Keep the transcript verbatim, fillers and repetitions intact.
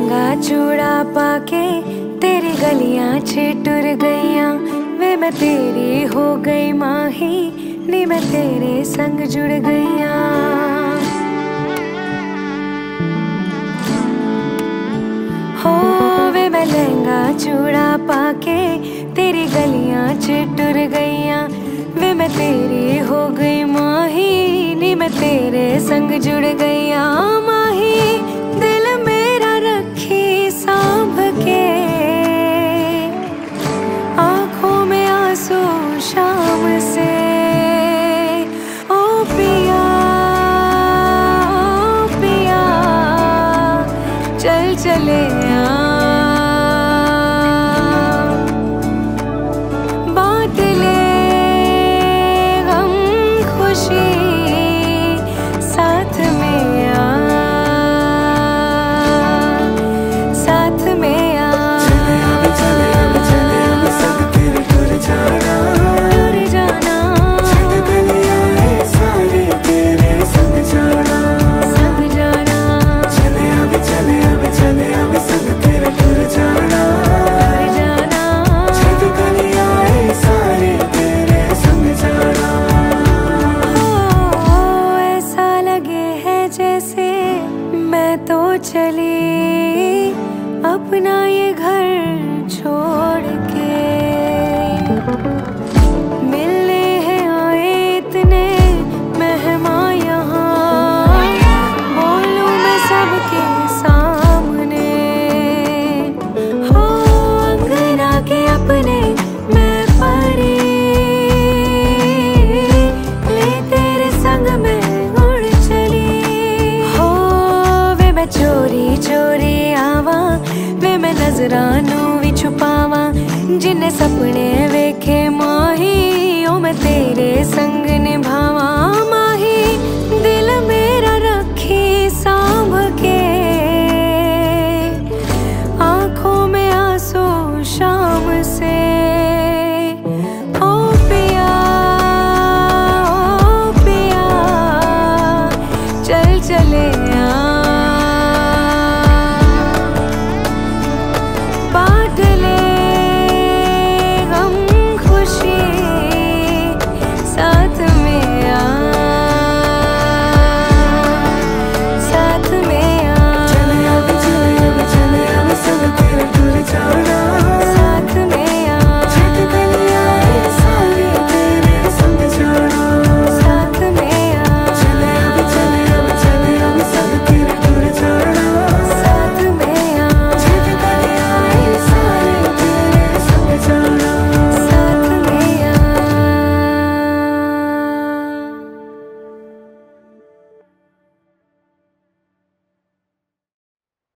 लहंगा चूड़ा पाके तेरी गलियां छिटुर गईयां वे मैं तेरी हो गई माही नी मैं तेरे संग जुड़ गईयां। हो वे मैं लहंगा चूड़ा पाके तेरी गलियां छिटुर गईयां वे मैं तेरी हो गई माही नी मैं तेरे संग जुड़ गईयां। माही दिल मेरा रखी सांभ के आंखों में आंसू शाम से ओ पिया ओ पिया चल चले